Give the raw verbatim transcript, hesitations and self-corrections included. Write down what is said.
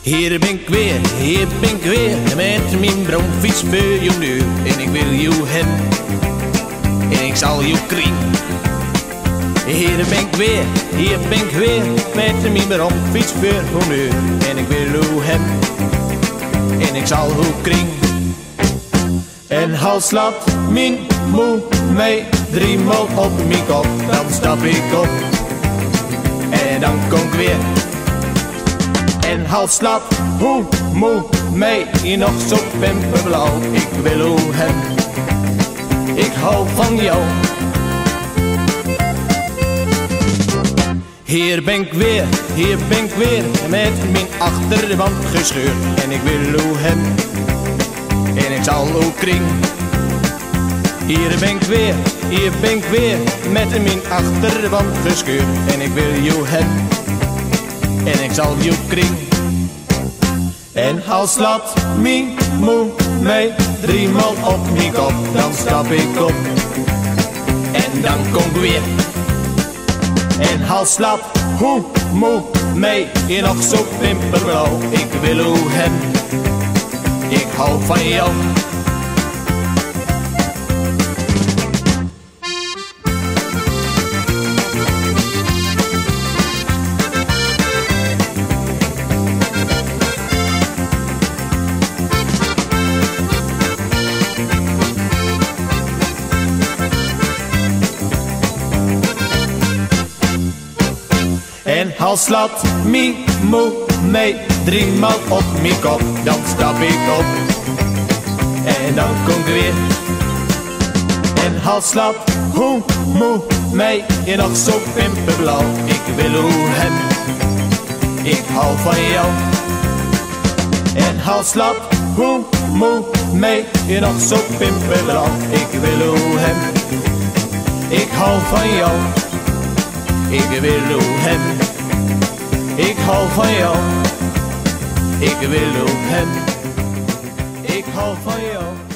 Hier ben ik weer, hier ben ik weer, met mijn bromfiets voor je deur. En ik wil je hebben, en ik zal je kriegen. Hier ben ik weer, hier ben ik weer, met mijn bromfiets voor je deur. En ik wil je hebben, en ik zal je kriegen. En als laat mijn moe mij driemaal op mijn kop, dan stap ik op, en dan kom ik weer. En als slaat hoe moe mij nog zo pimperblauw. Ik wil u hebben, ik hou van jou. Hier ben ik weer, hier ben ik weer, met mijn achterwand gescheurd. En ik wil u hebben, en ik zal u kriegen. Hier ben ik weer, hier ben ik weer, met mijn achterwand gescheurd. En ik wil je hebben, en ik zal je kriegen. En als laat mijn moe mij driemaal op mijn kop, dan stap ik op, en dan kom ik weer. En als laat hoe moe mij nog zo pimperblauw. Ik wil u hebben, ik hou van jou. En als laat mijn moe mij driemaal op mijn kop, dan stap ik op, en dan kom ik weer. En als laat hoe moe mij nog zo pimperblauw. Ik wil u hebben, ik hou van jou. En als laat hoe moe mij nog zo pimperblauw. Ik wil u hebben, ik hou van jou. Ik wil u hebben, ik hou van jou. Ik wil u hebben, ik hou van jou.